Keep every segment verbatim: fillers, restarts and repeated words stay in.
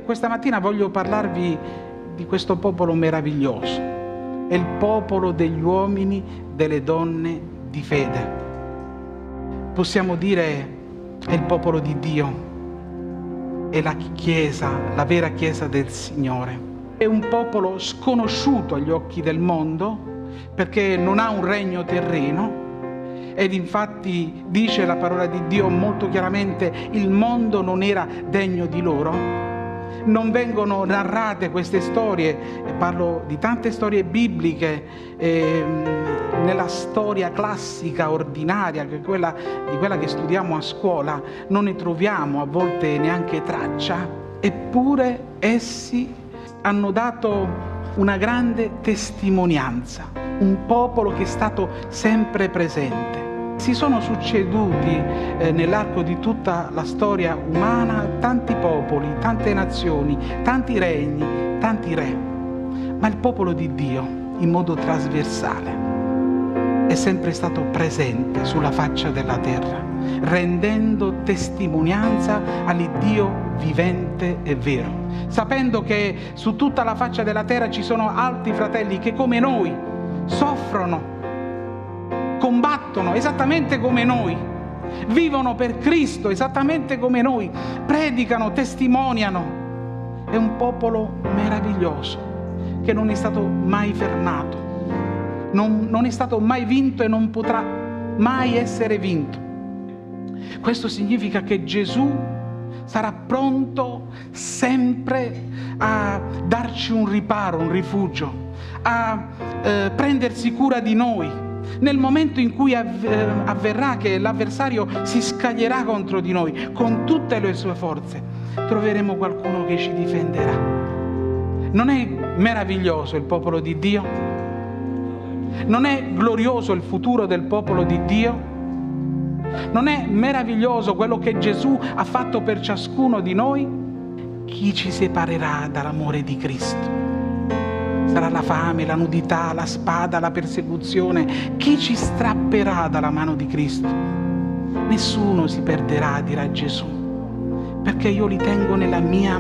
questa mattina voglio parlarvi di questo popolo meraviglioso. È il popolo degli uomini, delle donne di fede. Possiamo dire è il popolo di Dio, è la Chiesa, la vera Chiesa del Signore. È un popolo sconosciuto agli occhi del mondo perché non ha un regno terreno. Ed infatti dice la parola di Dio molto chiaramente: il mondo non era degno di loro. Non vengono narrate queste storie, e parlo di tante storie bibliche, eh, nella storia classica, ordinaria, che è quella, di quella che studiamo a scuola, non ne troviamo a volte neanche traccia, eppure essi hanno dato una grande testimonianza, un popolo che è stato sempre presente. Si sono succeduti eh, nell'arco di tutta la storia umana tanti popoli, tante nazioni, tanti regni, tanti re, ma il popolo di Dio in modo trasversale è sempre stato presente sulla faccia della terra, rendendo testimonianza all'Iddio vivente e vero, sapendo che su tutta la faccia della terra ci sono altri fratelli che come noi soffrono, combattono esattamente come noi, vivono per Cristo esattamente come noi, predicano, testimoniano. È un popolo meraviglioso che non è stato mai fermato, non, non è stato mai vinto e non potrà mai essere vinto. Questo significa che Gesù sarà pronto sempre a darci un riparo, un rifugio, a eh, prendersi cura di noi. Nel momento in cui avverrà che l'avversario si scaglierà contro di noi con tutte le sue forze, troveremo qualcuno che ci difenderà. Non è meraviglioso il popolo di Dio? Non è glorioso il futuro del popolo di Dio? Non è meraviglioso quello che Gesù ha fatto per ciascuno di noi? Chi ci separerà dall'amore di Cristo? Sarà la fame, la nudità, la spada, la persecuzione. Chi ci strapperà dalla mano di Cristo? Nessuno si perderà, dirà Gesù, perché io li tengo nella mia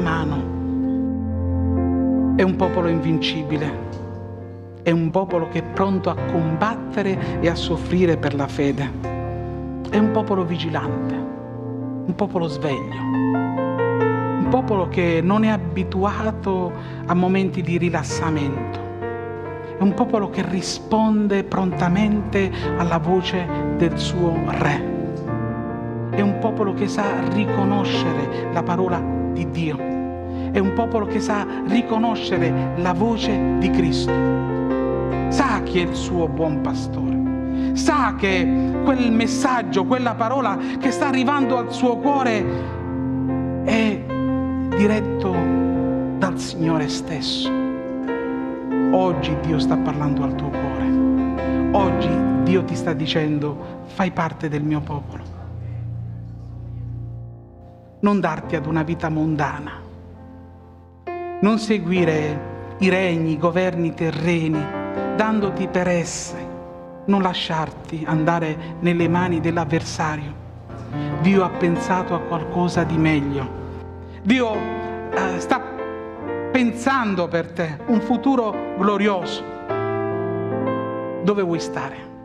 mano. È un popolo invincibile, è un popolo che è pronto a combattere e a soffrire per la fede. È un popolo vigilante, un popolo sveglio. Un popolo che non è abituato a momenti di rilassamento. È un popolo che risponde prontamente alla voce del suo re. È un popolo che sa riconoscere la parola di Dio. È un popolo che sa riconoscere la voce di Cristo. Sa chi è il suo buon pastore. Sa che quel messaggio, quella parola che sta arrivando al suo cuore è diretto dal Signore stesso. Oggi Dio sta parlando al tuo cuore. Oggi Dio ti sta dicendo: fai parte del mio popolo. Non darti ad una vita mondana. Non seguire i regni, i governi terreni, dandoti per esse. Non lasciarti andare nelle mani dell'avversario. Dio ha pensato a qualcosa di meglio. Dio eh, sta pensando per te un futuro glorioso. Dove vuoi stare?